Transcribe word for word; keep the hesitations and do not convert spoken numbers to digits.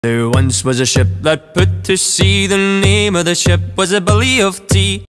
There once was a ship that put to sea. The name of the ship was a Billy of Tea.